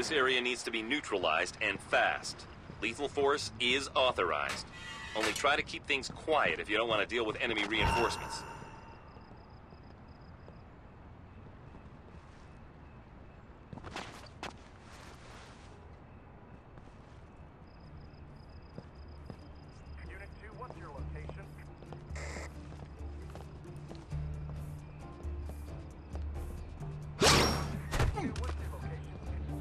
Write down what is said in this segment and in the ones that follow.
This area needs to be neutralized and fast. Lethal force is authorized. Only try to keep things quiet if you don't want to deal with enemy reinforcements. Unit 2, what's your location? Unit 2, what's your location?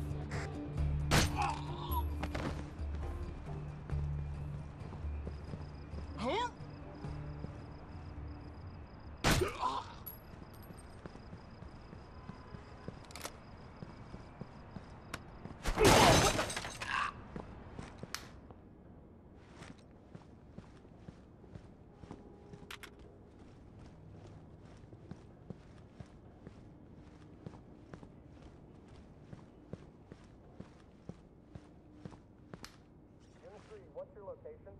Huh? Unit 3, what's your location?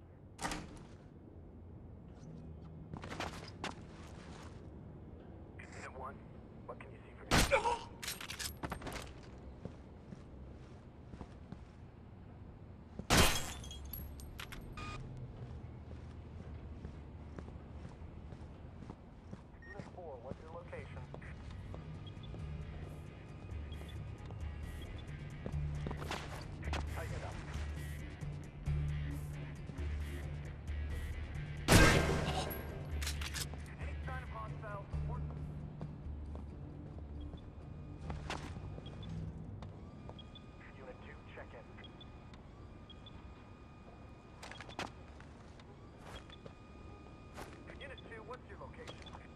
Unit 1, what can you see from here? Unit 4, what's your location? Tighten it up. Any sign of hostile support? Unit 2, check in. Unit 2, what's your location?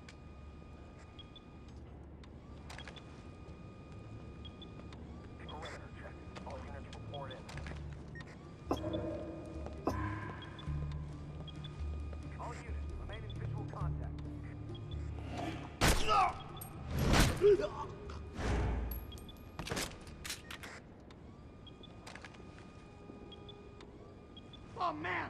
Perimeter check. All units report in. All units remain in visual contact. Oh, man!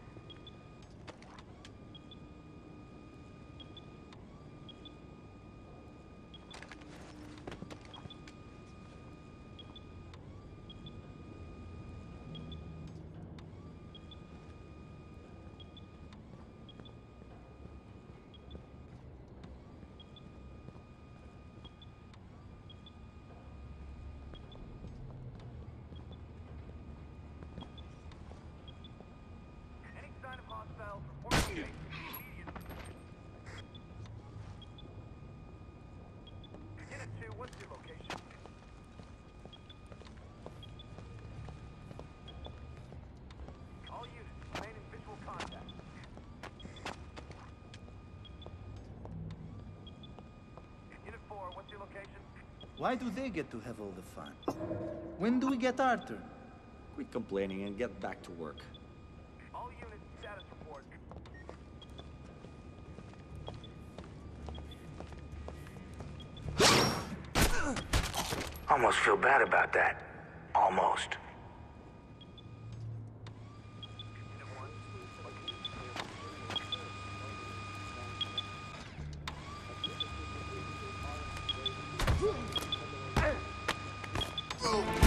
Any sign of hostiles, report location immediately. Unit 2, what's your location? All units remain in visual contact. Unit 4, what's your location? Why do they get to have all the fun? When do we get our turn? Quit complaining and get back to work. All units, status report. Almost feel bad about that. Almost. Unit 1, what can you Oh!